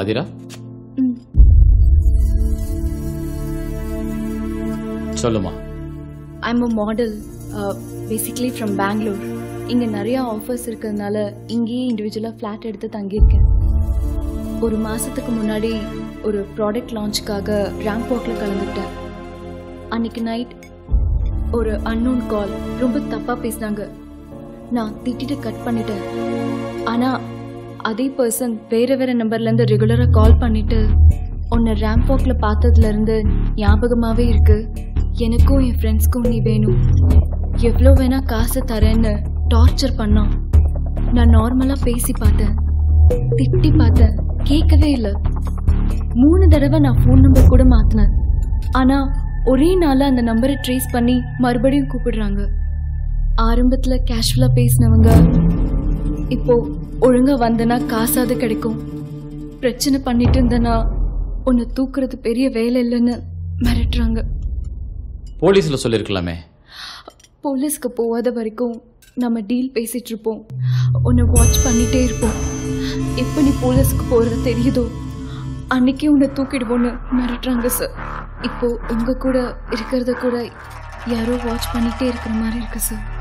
ஆதிரா, சொல்லுமா. I'm a model, basically from Bangalore. இங்கே நிறையா ஆஃபர்ஸ் இருக்கிறதுனால இங்கேயே இண்டிவிஜுவலாக ஃப்ளாட் எடுத்து தங்கியிருக்கேன். ஒரு மாதத்துக்கு முன்னாடி ஒரு ப்ராடக்ட் லான்ச்சுக்காக ரேம்ப் வாக்கில் கலந்துக்கிட்டேன். அன்றைக்கி நைட் ஒரு அன்னோன் கால், ரொம்ப தப்பாக பேசினாங்க. நான் திட்டிட்டு கட் பண்ணிட்டேன். ஆனால் அதே பர்சன் வேறு நம்பர்லேருந்து ரெகுலராக கால் பண்ணிவிட்டு உன்னை ரேம்ப் வாக்கில் பார்த்ததுலேருந்து ஞாபகமாகவே இருக்குது, எனக்கும் என் ஃப்ரெண்ட்ஸ்க்கும் நீ வேணும், எவ்வளோ வேணா காசு தரேன்னு டார்ச்சர் பண்ணான். நான் நார்மலாக பேசி பார்த்தேன், திட்டி பார்த்தேன், கேட்கவே இல்லை. 3 தடவை நான் ஃபோன் நம்பர் கூட மாற்றினேன். ஆனால் ஒரே நாளில் அந்த நம்பரை ட்ரேஸ் பண்ணி மறுபடியும் கூப்பிடுறாங்க. ஆரம்பத்தில் கேஷுவலாக பேசினவங்க இப்போ ஒழுங்காக வந்தனா காசாவது கிடைக்கும், பிரச்சனை பண்ணிட்டு இருந்தனா உன்னை தூக்குறது பெரிய வேலை இல்லைன்னு மிரட்டுறாங்க. போலீஸில் சொல்லியிருக்கலாமே. போலீஸ்க்கு போகாத வரைக்கும் நம்ம டீல் பேசிட்டு இருப்போம், உன்னை வாட்ச் பண்ணிட்டே இருப்போம். எப்போ நீ போலீஸ்க்கு போகிறது தெரியுதோ அன்னைக்கே உன்னை தூக்கிடுவோன்னு மிரட்டுறாங்க சார். இப்போ உங்கள் கூட இருக்கிறத கூட யாரோ வாட்ச் பண்ணிகிட்டே இருக்கிற மாதிரி இருக்கு சார்.